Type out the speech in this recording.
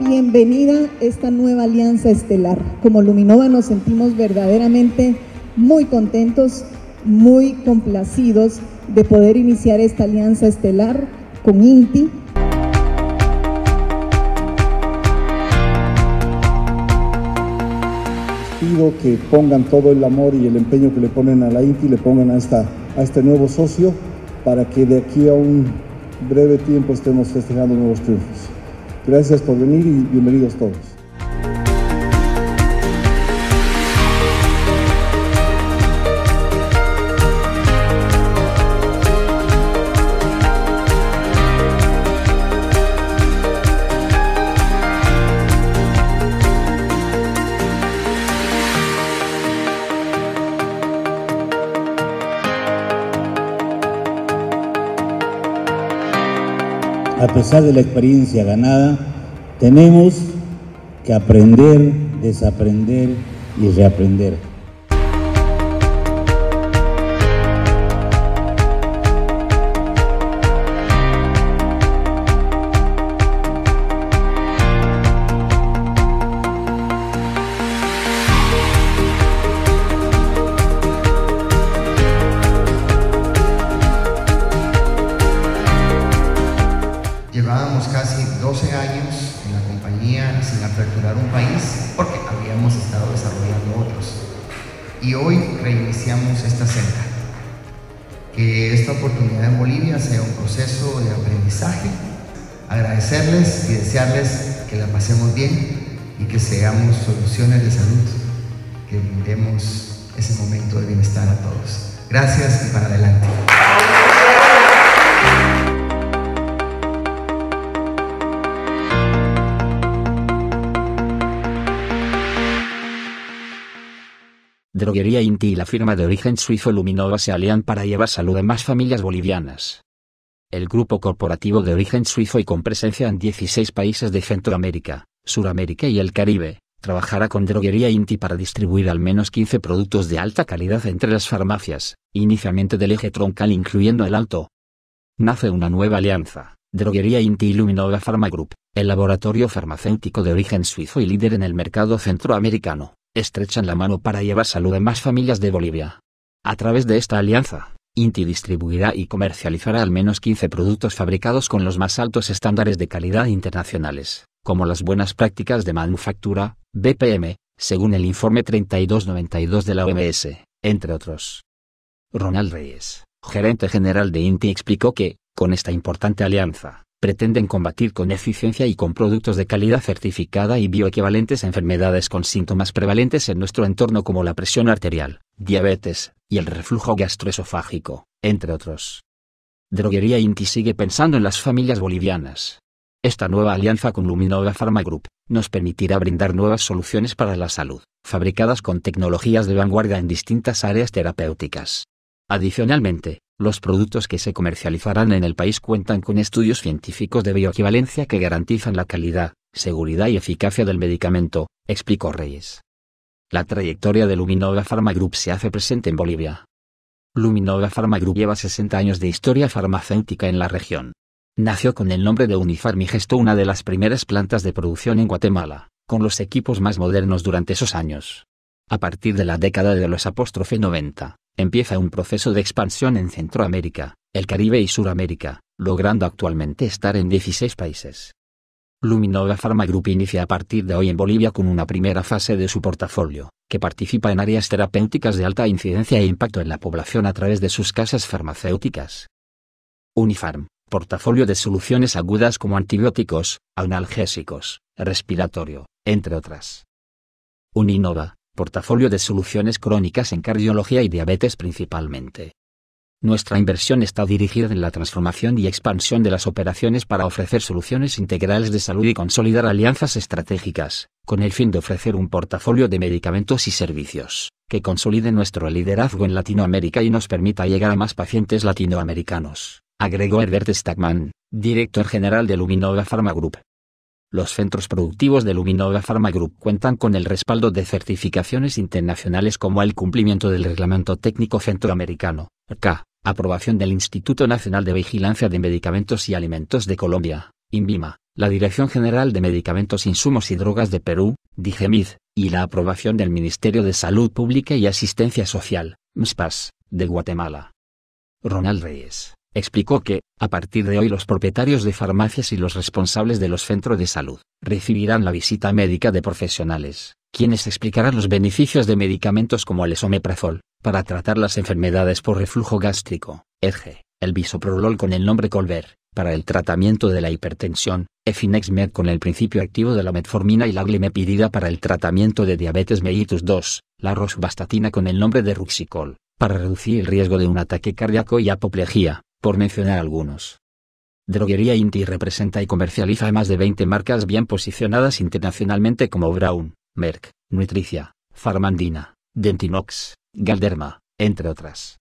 bienvenida esta nueva alianza estelar. Como Luminova nos sentimos verdaderamente muy contentos, muy complacidos de poder iniciar esta alianza estelar con INTI. Pido que pongan todo el amor y el empeño que le ponen a la INTI, le pongan a este nuevo socio, para que de aquí a un breve tiempo estemos festejando nuevos triunfos. Gracias por venir y bienvenidos todos. A pesar de la experiencia ganada, tenemos que aprender, desaprender y reaprender. Llevábamos casi 12 años en la compañía sin aperturar un país porque habíamos estado desarrollando otros. Y hoy reiniciamos esta senda. Que esta oportunidad en Bolivia sea un proceso de aprendizaje. Agradecerles y desearles que la pasemos bien y que seamos soluciones de salud, que brindemos ese momento de bienestar a todos. Gracias y para adelante. Droguería INTI y la firma de origen suizo Luminova se alían para llevar salud a más familias bolivianas. El grupo corporativo de origen suizo y con presencia en 16 países de Centroamérica, Suramérica y el Caribe, trabajará con Droguería INTI para distribuir al menos 15 productos de alta calidad entre las farmacias, inicialmente del eje troncal incluyendo el Alto. Nace una nueva alianza, Droguería INTI y Luminova Pharma Group, el laboratorio farmacéutico de origen suizo y líder en el mercado centroamericano. Estrechan la mano para llevar salud a más familias de Bolivia. A través de esta alianza, INTI distribuirá y comercializará al menos 15 productos fabricados con los más altos estándares de calidad internacionales, como las buenas prácticas de manufactura, BPM, según el informe 3292 de la OMS, entre otros. Ronald Reyes, gerente general de INTI, explicó que, con esta importante alianza, pretenden combatir con eficiencia y con productos de calidad certificada y bioequivalentes a enfermedades con síntomas prevalentes en nuestro entorno como la presión arterial, diabetes, y el reflujo gastroesofágico, entre otros. Droguería INTI sigue pensando en las familias bolivianas. Esta nueva alianza con Luminova Pharma Group nos permitirá brindar nuevas soluciones para la salud, fabricadas con tecnologías de vanguardia en distintas áreas terapéuticas. Adicionalmente, los productos que se comercializarán en el país cuentan con estudios científicos de bioequivalencia que garantizan la calidad, seguridad y eficacia del medicamento, explicó Reyes. La trayectoria de Luminova Pharma Group se hace presente en Bolivia. Luminova Pharma Group lleva 60 años de historia farmacéutica en la región. Nació con el nombre de Unifarm y gestó una de las primeras plantas de producción en Guatemala, con los equipos más modernos durante esos años. A partir de la década de los '90, empieza un proceso de expansión en Centroamérica, el Caribe y Suramérica, logrando actualmente estar en 16 países. Luminova Pharma Group inicia a partir de hoy en Bolivia con una primera fase de su portafolio, que participa en áreas terapéuticas de alta incidencia e impacto en la población a través de sus casas farmacéuticas. Unifarm, portafolio de soluciones agudas como antibióticos, analgésicos, respiratorio, entre otras. Uninova, portafolio de soluciones crónicas en cardiología y diabetes principalmente. Nuestra inversión está dirigida en la transformación y expansión de las operaciones para ofrecer soluciones integrales de salud y consolidar alianzas estratégicas, con el fin de ofrecer un portafolio de medicamentos y servicios, que consolide nuestro liderazgo en Latinoamérica y nos permita llegar a más pacientes latinoamericanos, agregó Herbert Stackman, director general de Luminova Pharma Group. Los centros productivos de Luminova Pharma Group cuentan con el respaldo de certificaciones internacionales como el cumplimiento del Reglamento Técnico Centroamericano, RCA, aprobación del Instituto Nacional de Vigilancia de Medicamentos y Alimentos de Colombia, INVIMA, la Dirección General de Medicamentos, Insumos y Drogas de Perú, DIGEMID, y la aprobación del Ministerio de Salud Pública y Asistencia Social, MSPAS, de Guatemala. Ronald Reyes explicó que, a partir de hoy, los propietarios de farmacias y los responsables de los centros de salud recibirán la visita médica de profesionales, quienes explicarán los beneficios de medicamentos como el esomeprazol, para tratar las enfermedades por reflujo gástrico, EG, el bisoprolol con el nombre Colver, para el tratamiento de la hipertensión, Efinexmed con el principio activo de la metformina y la glimepirida para el tratamiento de diabetes mellitus 2, la rosuvastatina con el nombre de Ruxicol, para reducir el riesgo de un ataque cardíaco y apoplejía, por mencionar algunos. Droguería Inti representa y comercializa más de 20 marcas bien posicionadas internacionalmente como Braun, Merck, Nutricia, Farmandina, Dentinox, Galderma, entre otras.